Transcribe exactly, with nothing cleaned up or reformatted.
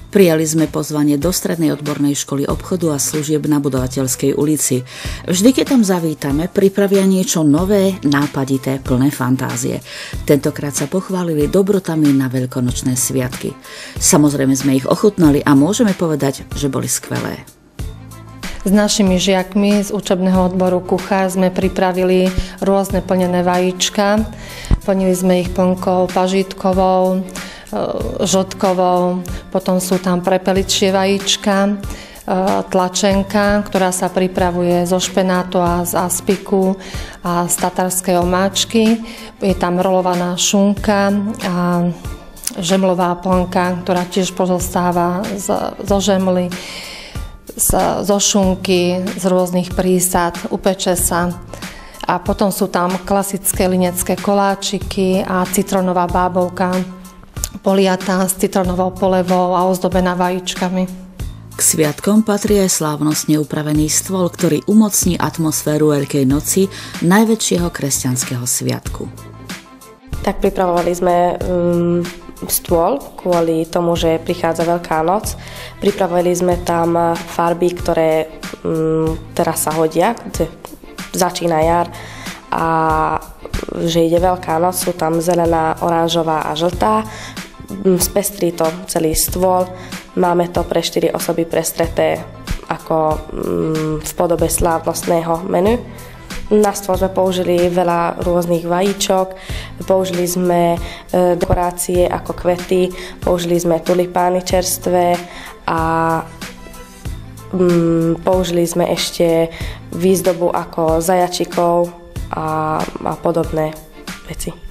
Prijali sme pozvanie do Strednej odbornej školy obchodu a služieb na Budovateľskej ulici. Vždy, keď tam zavítame, pripravia niečo nové, nápadité, plné fantázie. Tentokrát sa pochválili dobrotami na veľkonočné sviatky. Samozrejme sme ich ochutnali a môžeme povedať, že boli skvelé. S našimi žiakmi z učebného odboru kuchár sme pripravili rôzne plnené vajíčka. Plnili sme ich plnkou pažitkovou, žltkovou, potom sú tam prepeličie vajíčka, tlačenka, ktorá sa pripravuje zo špenátu a z aspiku a z tatarskej omáčky. Je tam rolovaná šunka a žemlová plnka, ktorá tiež pozostáva zo žemly, zo šunky, z rôznych prísad, upeče sa. A potom sú tam klasické linecké koláčiky a citronová bábovka, poliatá s citronovou polevou a ozdobená vajíčkami. K sviatkom patrí aj slávnostne upravený stôl, ktorý umocní atmosféru Veľkej noci, najväčšieho kresťanského sviatku. Tak pripravovali sme um, stôl kvôli tomu, že prichádza Veľká noc. Pripravovali sme tam farby, ktoré um, teraz sa hodia, začína jar a že ide Veľká noc, sú tam zelená, oranžová a žltá. Spestrí to celý stôl. Máme to pre štyri osoby prestreté ako v podobe slávnostného menu. Na stôl sme použili veľa rôznych vajíčok, použili sme dekorácie ako kvety, použili sme tulipány čerstvé a použili sme ešte výzdobu ako zajačikov a, a podobné veci.